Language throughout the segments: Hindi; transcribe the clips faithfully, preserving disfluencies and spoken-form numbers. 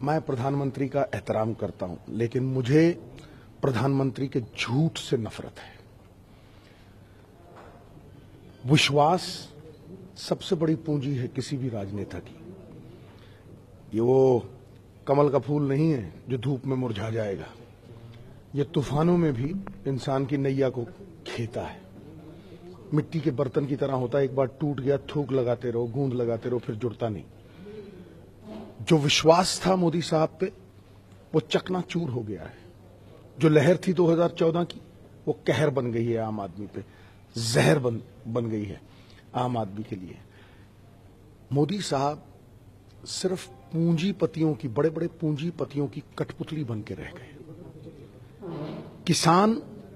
मैं प्रधानमंत्री का एहतराम करता हूं, लेकिन मुझे प्रधानमंत्री के झूठ से नफरत है। विश्वास सबसे बड़ी पूंजी है किसी भी राजनेता की। ये वो कमल का फूल नहीं है जो धूप में मुरझा जाएगा। ये तूफानों में भी इंसान की नैया को खेता है। मिट्टी के बर्तन की तरह होता है, एक बार टूट गया थूक लगाते रहो, गूंद लगाते रहो, फिर जुड़ता नहीं। जो विश्वास था मोदी साहब पे वो चकनाचूर हो गया है। जो लहर थी दो हज़ार चौदह की वो कहर बन गई है आम आदमी पे, जहर बन बन गई है आम आदमी के लिए। मोदी साहब सिर्फ पूंजीपतियों की, बड़े बड़े पूंजीपतियों की कठपुतली बन के रह गए। किसान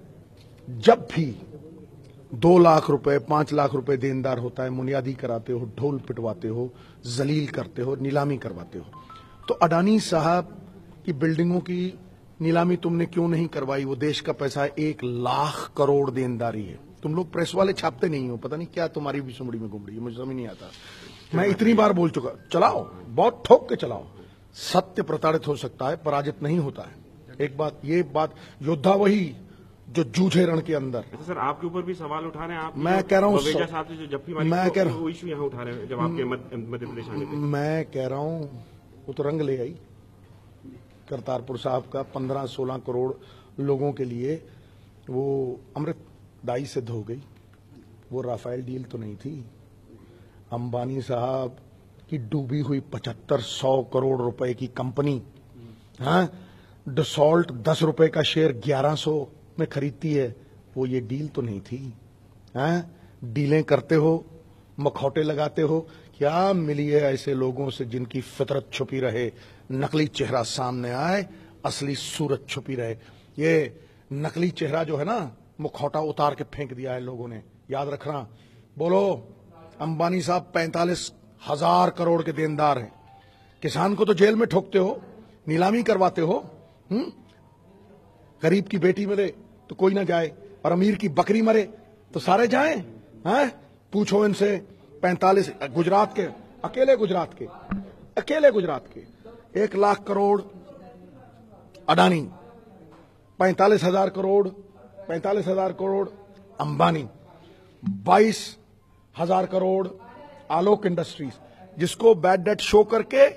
जब भी दो लाख रुपए पांच लाख रुपए देनदार होता है, मुनियादी कराते हो, ढोल पिटवाते हो, जलील करते हो, नीलामी करवाते हो। तो अडानी साहब की बिल्डिंगों की नीलामी तुमने क्यों नहीं करवाई? वो देश का पैसा है, एक लाख करोड़ देनदारी है। तुम लोग प्रेस वाले छापते नहीं हो, पता नहीं क्या तुम्हारी भी सुमड़ी में घूम रही है, मुझे समझ नहीं आता। मैं इतनी बार बोल चुका, चलाओ, बहुत ठोक के चलाओ। सत्य प्रताड़ित हो सकता है, पराजित नहीं होता है। एक बात, ये बात, योद्धा वही जो जूझे रण के अंदर। सर, आपके ऊपर भी सवाल उठा रहे हैं आप। मैं कह रहा हूँ, मैं कह रहा हूँ इशू यहाँ उठा रहे हैं जब आपके मध्य प्रदेश आने पे। मैं कह रहा हूँ वो तो रंग ले आई करतारपुर साहब का। पंद्रह सोलह करोड़ लोगों के लिए वो अमृतदायी सिद्ध हो गई। वो राफेल डील तो नहीं थी। अंबानी साहब की डूबी हुई पचहत्तर सौ करोड़ रुपए की कंपनी, हाँ, डसॉल्ट दस रुपए का शेयर ग्यारह सौ में खरीदती है। वो ये डील तो नहीं थी। हाँ, डीलें करते हो, मखौटे लगाते हो। क्या मिली है ऐसे लोगों से जिनकी फितरत छुपी रहे, नकली चेहरा सामने आए, असली सूरत छुपी रहे। ये नकली चेहरा जो है ना, मुखौटा उतार के फेंक दिया है लोगों ने, याद रखना। बोलो, अंबानी साहब पैंतालीस हजार करोड़ के देनदार हैं। किसान को तो जेल में ठोकते हो, नीलामी करवाते हो। हम्म गरीब की बेटी मरे तो कोई ना जाए, और अमीर की बकरी मरे तो सारे जाएं। हैं? पूछो इनसे। पैंतालीस गुजरात के, अकेले गुजरात के, अकेले गुजरात के एक लाख करोड़ अडानी, पैंतालीस हजार करोड़ पैंतालीस हजार करोड़ अंबानी, बाईस हजार करोड़ आलोक इंडस्ट्रीज, जिसको बैड डेट शो करके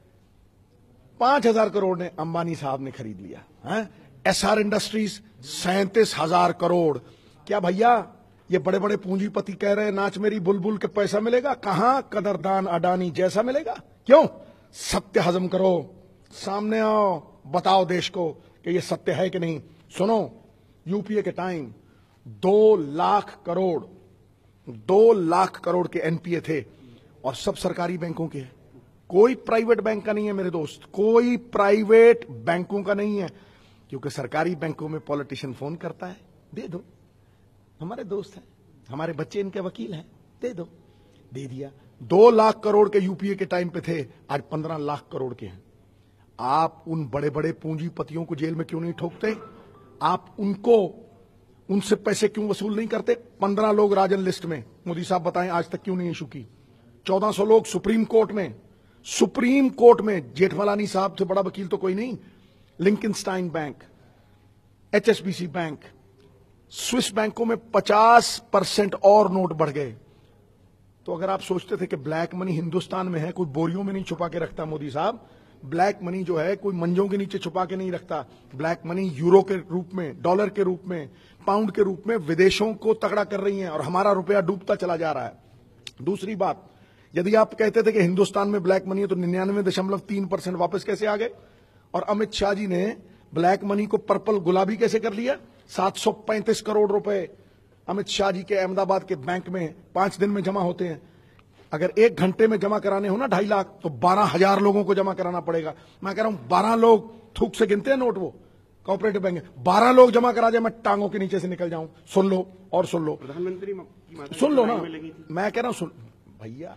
पांच हजार करोड़ ने अंबानी साहब ने खरीद लिया है। एसआर इंडस्ट्रीज सैंतीस हजार करोड़। क्या भैया ये बड़े बड़े पूंजीपति कह रहे हैं नाच मेरी बुलबुल के पैसा मिलेगा? कहां कदरदान अडानी जैसा मिलेगा? क्यों? सत्य हजम करो, सामने आओ, बताओ देश को कि ये सत्य है कि नहीं। सुनो, यूपीए के टाइम दो लाख करोड़ दो लाख करोड़ के एनपीए थे, और सब सरकारी बैंकों के। कोई प्राइवेट बैंक का नहीं है मेरे दोस्त, कोई प्राइवेट बैंकों का नहीं है। क्योंकि सरकारी बैंकों में पॉलिटिशियन फोन करता है, दे दो, हमारे दोस्त हैं, हमारे बच्चे इनके वकील हैं, दे दो, दे दिया। दो लाख करोड़ के यूपीए के टाइम पे थे, आज पंद्रह लाख करोड़ के हैं। आप उन बड़े बड़े पूंजीपतियों को जेल में क्यों नहीं ठोकते? आप उनको, उनसे पैसे क्यों वसूल नहीं करते? पंद्रह लोग राजन लिस्ट में, मोदी साहब बताएं आज तक क्यों नहीं इशू की? चौदह सौ लोग सुप्रीम कोर्ट में, सुप्रीम कोर्ट में जेठमलानी साहब से बड़ा वकील तो कोई नहीं। Liechtenstein bank, HSBC bank, Swiss बैंकों में पचास परसेंट और नोट बढ़ गए। तो अगर आप सोचते थे कि ब्लैक मनी हिंदुस्तान में है, कोई बोरियों में नहीं छुपा के रखता मोदी साहब, ब्लैक मनी जो है कोई मंजों के नीचे छुपा के नहीं रखता। ब्लैक मनी यूरो के रूप में, डॉलर के रूप में, पाउंड के रूप में विदेशों को तगड़ा कर रही हैं, और हमारा रुपया डूबता चला जा रहा है। दूसरी बात, यदि आप कहते थे कि हिंदुस्तान में ब्लैक मनी है, तो निन्यानवे दशमलव तीन परसेंट वापस कैसे आ गए? और अमित शाह जी ने ब्लैक मनी को पर्पल गुलाबी कैसे कर लिया? सात सौ पैंतीस करोड़ रुपए अमित शाह जी के अहमदाबाद के बैंक में पांच दिन में जमा होते हैं। अगर एक घंटे में जमा कराने हो ना ढाई लाख, तो बारह हजार लोगों को जमा कराना पड़ेगा। मैं कह रहा हूं बारह लोग थूक से गिनते हैं नोट, वो कोऑपरेटिव बैंक है, बारह लोग जमा करा जाए, मैं टांगों के नीचे से निकल जाऊं। सुन लो और सुन लो, प्रधानमंत्री सुन लो ना, मैं कह रहा हूं, सुन भैया,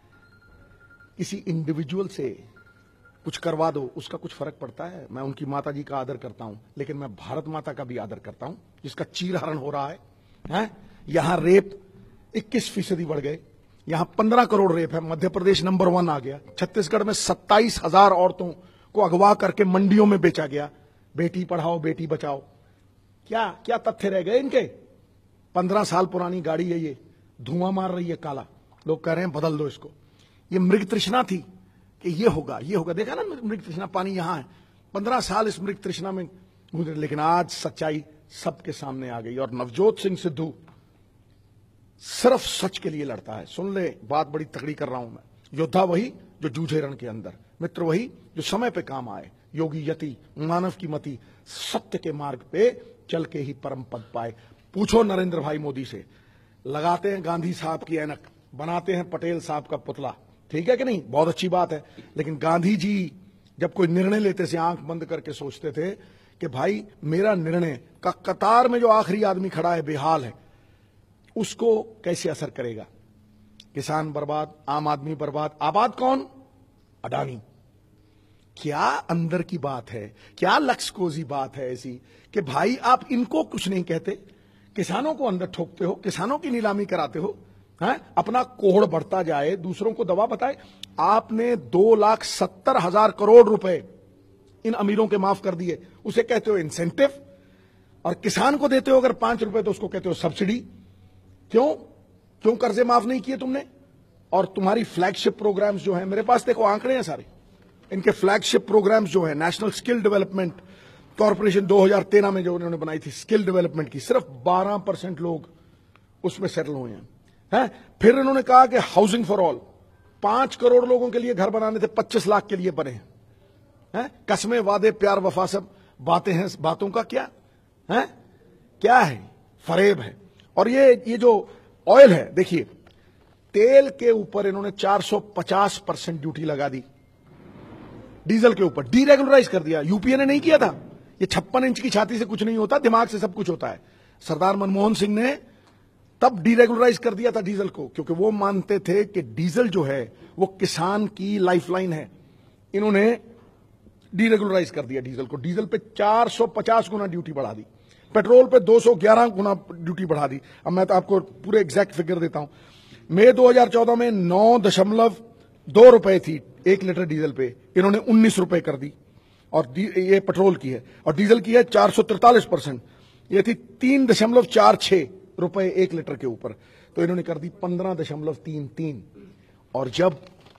किसी इंडिविजुअल से कुछ करवा दो, उसका कुछ फर्क पड़ता है? मैं उनकी माता जी का आदर करता हूं, लेकिन मैं भारत माता का भी आदर करता हूं, जिसका चीरहरण हो रहा है, है? यहां रेप इक्कीस फीसदी बढ़ गए, यहां पंद्रह करोड़ रेप है, मध्य प्रदेश नंबर वन आ गया। छत्तीसगढ़ में सत्ताईस हजार औरतों को अगवा करके मंडियों में बेचा गया। बेटी पढ़ाओ बेटी बचाओ, क्या क्या तथ्य रह गए इनके? पंद्रह साल पुरानी गाड़ी है ये, धुआं मार रही है काला, लोग कह रहे हैं बदल दो इसको। ये मृग तृष्णा थी कि ये होगा ये होगा, देखा ना मृग तृष्णा, पानी यहां है। पंद्रह साल इस मृग तृष्णा में गुजरे, लेकिन आज सच्चाई सबके सामने आ गई। और नवजोत सिंह सिद्धू सिर्फ सच के लिए लड़ता है। सुन ले, बात बड़ी तगड़ी कर रहा हूं मैं। योद्धा वही जो जूझे रण के अंदर, मित्र वही जो समय पे काम आए, योगी यति मानव की मति, सत्य के मार्ग पे चल के ही परम पद पाए। पूछो नरेंद्र भाई मोदी से, लगाते हैं गांधी साहब की ऐनक, बनाते हैं पटेल साहब का पुतला, ठीक है कि नहीं? बहुत अच्छी बात है। लेकिन गांधी जी जब कोई निर्णय लेते थे आंख बंद करके सोचते थे कि भाई मेरा निर्णय का कतार में जो आखिरी आदमी खड़ा है बेहाल है, उसको कैसे असर करेगा? किसान बर्बाद, आम आदमी बर्बाद, आबाद कौन? अडानी। क्या अंदर की बात है, क्या लक्ष्यकोजी बात है ऐसी कि भाई आप इनको कुछ नहीं कहते, किसानों को अंदर ठोकते हो, किसानों की नीलामी कराते हो, हैं? अपना कोहड़ बढ़ता जाए, दूसरों को दवा बताए। आपने दो लाख सत्तर हजार करोड़ रुपए इन अमीरों के माफ कर दिए, उसे कहते हो इंसेंटिव। और किसान को देते हो अगर पांच रुपए तो उसको कहते हो सब्सिडी। क्यों क्यों कर्जे माफ नहीं किए तुमने? और तुम्हारी फ्लैगशिप प्रोग्राम्स जो है, मेरे पास देखो आंकड़े हैं सारे, इनके फ्लैगशिप प्रोग्राम्स जो है, नेशनल स्किल डेवलपमेंट कॉर्पोरेशन दो हज़ार तेरह में जो उन्होंने बनाई थी स्किल डेवलपमेंट की, सिर्फ बारह परसेंट लोग उसमें सेटल हुए हैं, हैं? फिर इन्होंने कहा कि हाउसिंग फॉर ऑल, पांच करोड़ लोगों के लिए घर बनाने थे, पच्चीस लाख के लिए बने हैं, हैं? कसमें वादे प्यार वफा सब बातें हैं, बातों का क्या है? क्या है? फरेब है। और ये ये जो ऑयल है, देखिए तेल के ऊपर इन्होंने चार सौ पचास परसेंट ड्यूटी लगा दी, डीजल के ऊपर डीरेगुलराइज कर दिया। यूपीए ने नहीं किया था। ये छप्पन इंच की छाती से कुछ नहीं होता, दिमाग से सब कुछ होता है। सरदार मनमोहन सिंह ने तब डीरेगुलराइज कर दिया था डीजल को, क्योंकि वो मानते थे कि डीजल जो है वो किसान की लाइफलाइन है। इन्होंने डीरेगुलराइज कर दिया डीजल को, डीजल पे चार सौ पचास गुना ड्यूटी बढ़ा दी, पेट्रोल पे दो सौ ग्यारह गुना ड्यूटी बढ़ा दी। अब मैं तो आपको पूरे एग्जैक्ट फिगर देता हूं। मई दो हज़ार चौदह में नौ दशमलव दो रुपए थी एक लीटर डीजल पे, इन्होंने उन्नीस रुपए कर दी। और ये पेट्रोल की है, और डीजल की है चार सौ तिरतालीस परसेंट, ये थी तीन दशमलव चार छह रुपए एक लीटर के ऊपर, तो इन्होंने कर दी पंद्रह दशमलव तीन तीन। और जब,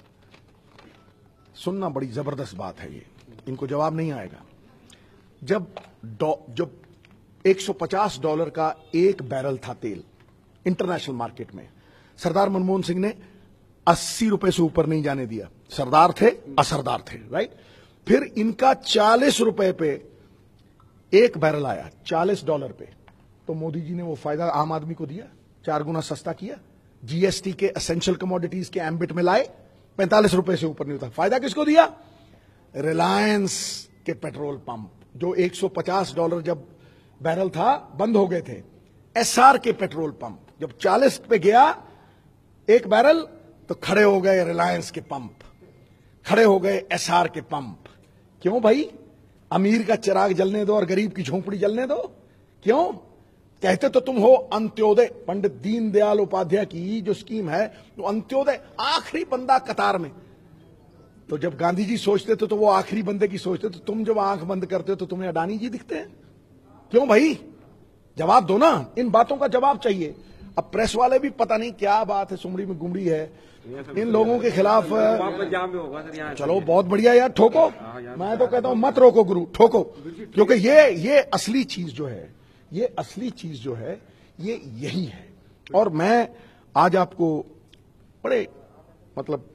सुनना बड़ी जबरदस्त बात है ये, इनको जवाब नहीं आएगा, जब जब एक सौ पचास डॉलर का एक बैरल था तेल इंटरनेशनल मार्केट में, सरदार मनमोहन सिंह ने अस्सी रुपए से ऊपर नहीं जाने दिया। सरदार थे, असरदार थे, राइट? फिर इनका चालीस रुपए पे एक बैरल आया, चालीस डॉलर पे, तो मोदी जी ने वो फायदा आम आदमी को दिया, चार गुना सस्ता किया, जीएसटी के एसेंशियल कमोडिटीज के एम्बिट में लाए, पैंतालीस रुपए से ऊपर नहीं होता। फायदा किसको दिया? रिलायंस के पेट्रोल पंप, जो एक सौ पचास डॉलर जब बैरल था बंद हो गए थे। एसआर के पेट्रोल पंप जब चालीस पे गया एक बैरल, तो खड़े हो गए रिलायंस के पंप, खड़े हो गए एसआर के पंप। क्यों भाई? अमीर का चिराग जलने दो और गरीब की झोंपड़ी जलने दो। क्यों? कहते तो तुम हो अंत्योदय। पंडित दीनदयाल उपाध्याय की जो स्कीम है, तो अंत्योदय, आखिरी बंदा कतार में। तो जब गांधी जी सोचते थे तो वो आखिरी बंदे की सोचते, तो तुम जब आंख बंद करते हो तो तुम्हें अडानी जी दिखते हैं। क्यों भाई? जवाब दो ना, इन बातों का जवाब चाहिए। अब प्रेस वाले भी पता नहीं क्या बात है, सुमड़ी में गुमड़ी है, इन लोगों के खिलाफ। चलो बहुत बढ़िया यार, ठोको। मैं तो कहता हूं मत रोको गुरु, ठोको, क्योंकि ये ये असली चीज जो है, ये असली चीज जो है ये यही है। और मैं आज आपको बड़े मतलब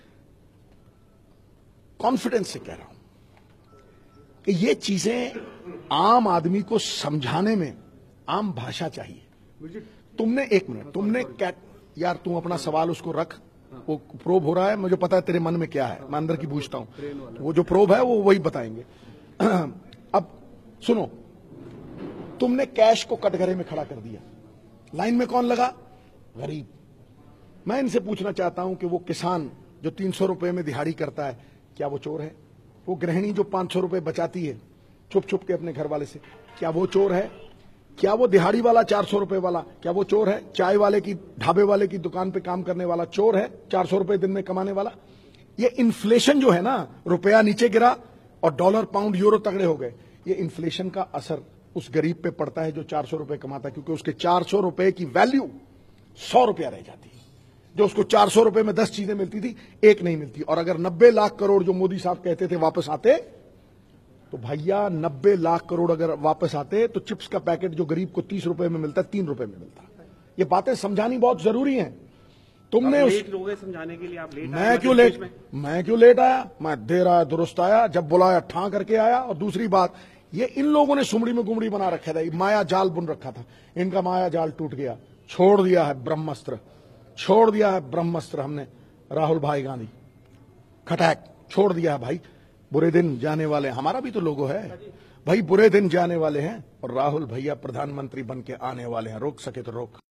कॉन्फिडेंस से कह रहा हूं कि ये चीजें आम आदमी को समझाने में आम भाषा चाहिए। तुमने एक मिनट, तुमने क्या यार, तुम अपना सवाल उसको रख, वो प्रोब हो रहा है, मुझे पता है तेरे मन में क्या है, मैं अंदर की पूछता हूं, वो जो प्रोब है वो वही बताएंगे। अब सुनो, तुमने कैश को कटघरे में खड़ा कर दिया, लाइन में कौन लगा? गरीब। मैं इनसे पूछना चाहता हूं कि वो किसान जो तीन सौ रुपए में दिहाड़ी करता है, क्या वो चोर है? वो गृहिणी जो पांच सौ रुपए बचाती है छुप छुप के अपने घर वाले से, क्या वो चोर है? क्या वो दिहाड़ी वाला चार सौ रुपए वाला, क्या वो चोर है? चाय वाले की, ढाबे वाले की दुकान पे काम करने वाला चोर है? चार सौ रुपए दिन में कमाने वाला? ये इन्फ्लेशन जो है ना, रुपया नीचे गिरा, और डॉलर पाउंड यूरो तगड़े हो गए। ये इन्फ्लेशन का असर उस गरीब पे पड़ता है जो चार सौ रुपए कमाता है, क्योंकि उसके चार सौ रुपए की वैल्यू सौ रुपया रह जाती है। जो उसको चार सौ रुपए में दस चीजें मिलती थी, एक नहीं मिलती। और अगर नब्बे लाख करोड़ जो मोदी साहब कहते थे वापस आते, तो भैया नब्बे लाख करोड़ अगर वापस आते तो चिप्स का पैकेट जो गरीब को तीस रुपए में मिलता है, तीन रुपए में मिलता। ये बातें समझानी बहुत जरूरी हैं। तुमने उस लेट लोगे समझाने के लिए, आप लेट आए मैं क्यों मध्य लेट प्रदेश में। मैं क्यों लेट आया? मैं देर आया दुरुस्त आया, जब बुलाया ठां करके आया। और दूसरी बात, ये इन लोगों ने सुमड़ी में गुमड़ी बना रखा था, माया जाल बुन रखा था। इनका माया जाल टूट गया, छोड़ दिया है ब्रह्मास्त्र, छोड़ दिया है ब्रह्मास्त्र हमने। राहुल भाई गांधी खटैक छोड़ दिया है भाई। बुरे दिन जाने वाले, हमारा भी तो लोगो है भाई, बुरे दिन जाने वाले हैं और राहुल भैया प्रधानमंत्री बन के आने वाले हैं। रोक सके तो रोक।